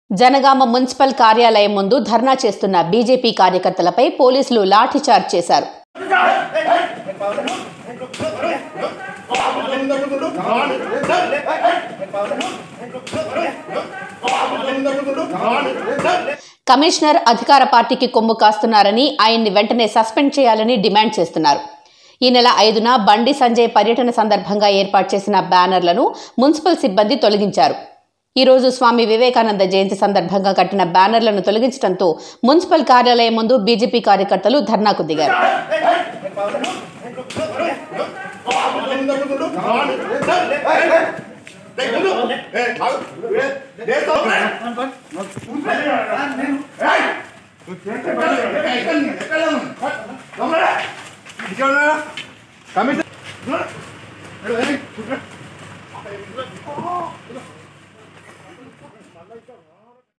Janagama municipal కార్యాలయం ముందు ధర్నా చేస్తున్న బీజేపీ కార్యకర్తలపై పోలీసులు లాఠీ చార్జ్ చేశారు. కమిషనర్ అధికార పార్టీకి కొమ్ము కాస్తున్నారని ఆయన్ని వెంటనే సస్పెండ్ చేయాలని డిమాండ్ చేస్తున్నారు. ఈ నెల 5న బండి సంజయ్ పర్యటన సందర్భంగా ఏర్పాటు చేసిన బ్యానర్లను మున్సిపల్ సిబ్బంది తొలగించారు. ఈ రోజు స్వామి వివేకానంద జయంతి సందర్భంగా కట్టిన బ్యానర్లను తొలగించడంతో మున్సిపల్ కార్యాలయం ముందు బీజేపీ కార్యకర్తలు ధర్నాకు దిగారు.